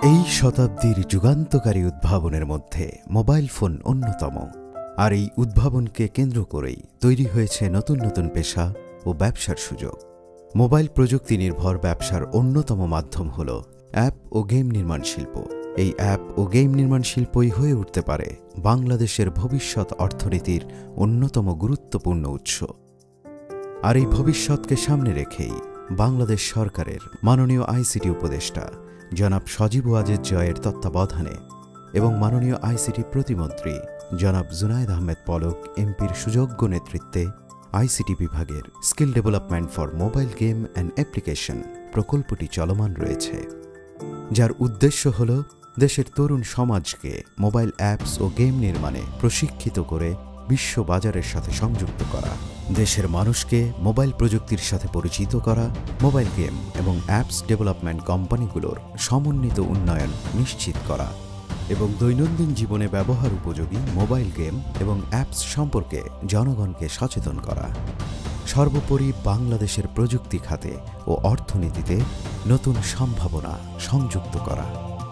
এই শতাব্দীর যুগান্তকারী উদ্ভাবনের মধ্যে মোবাইল ফোন অন্যতম। আর এই উদ্ভাবনকে কেন্দ্র করেই তৈরি হয়েছে নতুন নতুন পেশা ও ব্যবসার সুযোগ। মোবাইল প্রযুক্তি নির্ভর ব্যবসার অন্যতম মাধ্যম হল অ্যাপ ও গেম নির্মাণ শিল্প। এই অ্যাপ ও গেম নির্মাণ শিল্পই হয়ে উঠতে পারে বাংলাদেশের ভবিষ্যৎ অর্থনীতির অন্যতম গুরুত্বপূর্ণ উৎস। আর এই ভবিষ্যৎকে সামনে রেখেই বাংলাদেশ সরকারের মাননীয় আইসিটি উপদেষ্টা জনাব সজীব ওয়াজেদ জয়ের তত্ত্বাবধানে এবং মাননীয় আইসিটি প্রতিমন্ত্রী জনাব জুনায়েদ আহমেদ পলক এমপির সুযোগ্য নেতৃত্বে আইসিটি বিভাগের skill development for mobile game and application প্রকল্পটি চলমান রয়েছে, যার উদ্দেশ্য হল দেশের তরুণ সমাজকে মোবাইল অ্যাপস ও গেম নির্মাণে প্রশিক্ষিত করে বিশ্ব বাজারের সাথে সংযুক্ত করা, দেশের মানুষকে মোবাইল প্রযুক্তির সাথে পরিচিত করা, মোবাইল গেম এবং অ্যাপস ডেভেলপমেন্ট কোম্পানিগুলোর সমন্বিত উন্নয়ন নিশ্চিত করা এবং দৈনন্দিন জীবনে ব্যবহার উপযোগী মোবাইল গেম এবং অ্যাপস সম্পর্কে জনগণকে সচেতন করা। সর্বোপরি বাংলাদেশের প্রযুক্তি খাতে ও অর্থনীতিতে নতুন সম্ভাবনা সংযুক্ত করা।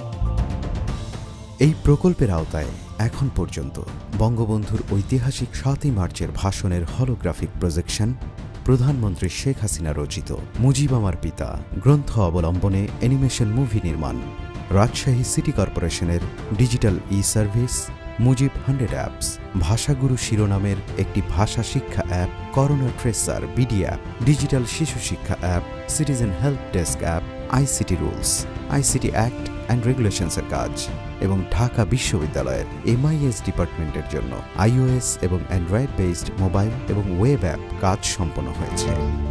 এই প্রকল্পের আওতায় এখন পর্যন্ত বঙ্গবন্ধুর ঐতিহাসিক ৭ই মার্চের ভাষণের হলোগ্রাফিক প্রজেকশন, প্রধানমন্ত্রী শেখ হাসিনা রচিত মুজিব আমার পিতা গ্রন্থ অবলম্বনে অ্যানিমেশন মুভি নির্মাণ, রাজশাহী সিটি কর্পোরেশনের digital service Mujib 100 apps, Bhashaguru শিরোনামের একটি ভাষা শিক্ষা app, corona tracer BD app, digital শিশু শিক্ষা app, citizen help desk app, ICT rules, ICT act and রেগুলেশনসের কাজ এবং ঢাকা বিশ্ববিদ্যালয়ের MIS ডিপার্টমেন্টের জন্য iOS এবং অ্যান্ড্রয়েড বেসড মোবাইল এবং ওয়েব অ্যাপ কাজ সম্পন্ন হয়েছে।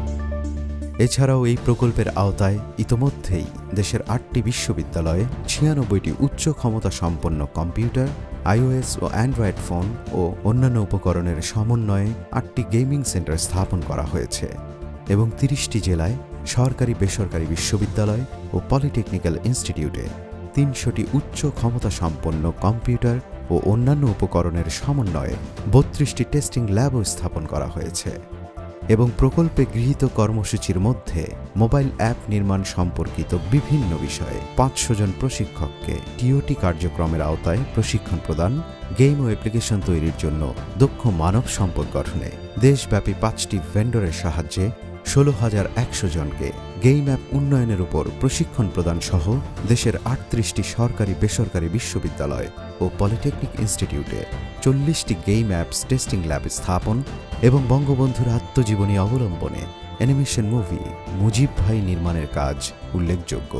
এছাড়াও এই প্রকল্পের আওতায় ইতোমধ্যেই দেশের 8টি বিশ্ববিদ্যালয়ে 96টি উচ্চ ক্ষমতা সম্পন্ন কম্পিউটার, iOS ও অ্যান্ড্রয়েড ফোন ও অন্যান্য উপকরণের সমন্বয়ে 8টি গেমিং সেন্টার স্থাপন করা হয়েছে এবং 30টি জেলায় সরকারি বেসরকারি বিশ্ববিদ্যালয় ও পলিটেকনিক্যাল ইনস্টিটিউটে 300টি উচ্চ ক্ষমতা সম্পন্ন কম্পিউটার ও অন্যান্য উপকরণের সমন্বয়ে 32টি টেস্টিং ল্যাবও স্থাপন করা হয়েছে এবং প্রকল্পে গৃহীত কর্মসূচির মধ্যে মোবাইল অ্যাপ নির্মাণ সম্পর্কিত বিভিন্ন বিষয়ে 500 জন প্রশিক্ষককে টিওটি কার্যক্রমের আওতায় প্রশিক্ষণ প্রদান, গেম ও অ্যাপ্লিকেশন তৈরির জন্য দক্ষ মানব সম্পদ গঠনে দেশব্যাপী 5টি ভেন্ডরের সাহায্যে 16,100 জনকে গেম অ্যাপ উন্নয়নের উপর প্রশিক্ষণ প্রদান সহ দেশের 38টি সরকারি বেসরকারি বিশ্ববিদ্যালয় ও পলিটেকনিক ইনস্টিটিউটে 40টি গেম অ্যাপস টেস্টিং ল্যাব স্থাপন এবং বঙ্গবন্ধুর আত্মজীবনী অবলম্বনে অ্যানিমেশন মুভি মুজিব ভাই নির্মাণের কাজ উল্লেখযোগ্য।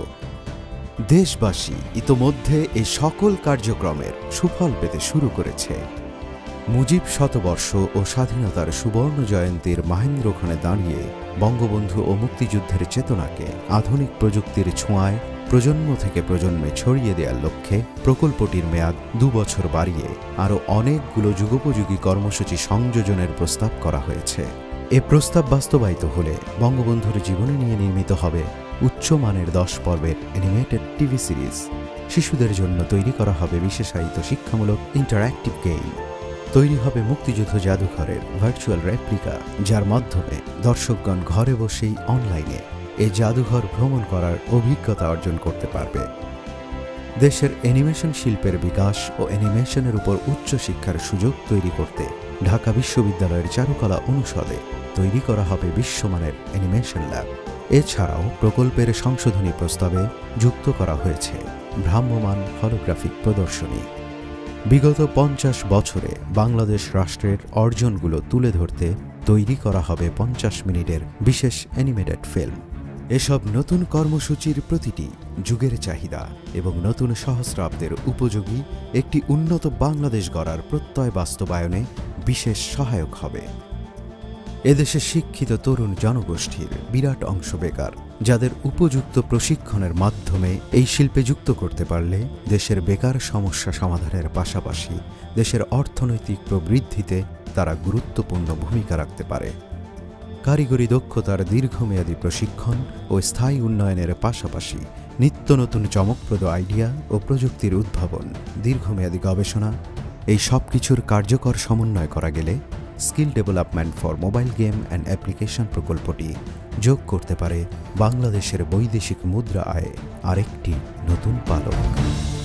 দেশবাসী ইতোমধ্যে এই সকল কার্যক্রমের সুফল পেতে শুরু করেছে। মুজিব শতবর্ষ ও স্বাধীনতার সুবর্ণ জয়ন্তীর মাহেন্দ্রক্ষণে দাঁড়িয়ে বঙ্গবন্ধু ও মুক্তিযুদ্ধের চেতনাকে আধুনিক প্রযুক্তির ছোঁয়ায় প্রজন্ম থেকে প্রজন্মে ছড়িয়ে দেওয়ার লক্ষ্যে প্রকল্পটির মেয়াদ 2 বছর বাড়িয়ে আরও অনেকগুলো যুগোপযোগী কর্মসূচি সংযোজনের প্রস্তাব করা হয়েছে। এ প্রস্তাব বাস্তবায়িত হলে বঙ্গবন্ধুর জীবনী নিয়ে নির্মিত হবে উচ্চমানের 10 পর্বের অ্যানিমেটেড টিভি সিরিজ। শিশুদের জন্য তৈরি করা হবে বিশেষায়িত শিক্ষামূলক ইন্টারঅ্যাক্টিভ গেম। তৈরি হবে মুক্তিযুদ্ধ জাদুঘরের ভার্চুয়াল রেপ্লিকা, যার মাধ্যমে দর্শকগণ ঘরে বসেই অনলাইনে এই জাদুঘর ভ্রমণ করার অভিজ্ঞতা অর্জন করতে পারবে। দেশের অ্যানিমেশন শিল্পের বিকাশ ও অ্যানিমেশনের উপর উচ্চশিক্ষার সুযোগ তৈরি করতে ঢাকা বিশ্ববিদ্যালয়ের চারুকলা অনুষদে তৈরি করা হবে বিশ্বমানের অ্যানিমেশন ল্যাব। এছাড়াও প্রকল্পের সংশোধনী প্রস্তাবে যুক্ত করা হয়েছে ভ্রাম্যমাণ হলোগ্রাফিক প্রদর্শনী। বিগত 50 বছরে বাংলাদেশ রাষ্ট্রের অর্জনগুলো তুলে ধরতে তৈরি করা হবে 50 মিনিটের বিশেষ অ্যানিমেটেড ফিল্ম। এসব নতুন কর্মসূচির প্রতিটি যুগের চাহিদা এবং নতুন সহস্রাব্দের উপযোগী একটি উন্নত বাংলাদেশ গড়ার প্রত্যয় বাস্তবায়নে বিশেষ সহায়ক হবে। এদেশে শিক্ষিত তরুণ জনগোষ্ঠীর বিরাট অংশ বেকার, যাদের উপযুক্ত প্রশিক্ষণের মাধ্যমে এই শিল্পে যুক্ত করতে পারলে দেশের বেকার সমস্যা সমাধানের পাশাপাশি দেশের অর্থনৈতিক প্রবৃদ্ধিতে তারা গুরুত্বপূর্ণ ভূমিকা রাখতে পারে। কারিগরি দক্ষতার দীর্ঘমেয়াদী প্রশিক্ষণ ও স্থায়ী উন্নয়নের পাশাপাশি নিত্য নতুন চমকপ্রদ আইডিয়া ও প্রযুক্তির উদ্ভাবন, দীর্ঘমেয়াদী গবেষণা, এই সব কিছুর কার্যকর সমন্বয় করা গেলে skill development for mobile game and application প্রকল্পটি যোগ করতে পারে বাংলাদেশের বৈদেশিক মুদ্রা আয়ে আরেকটি নতুন পালক।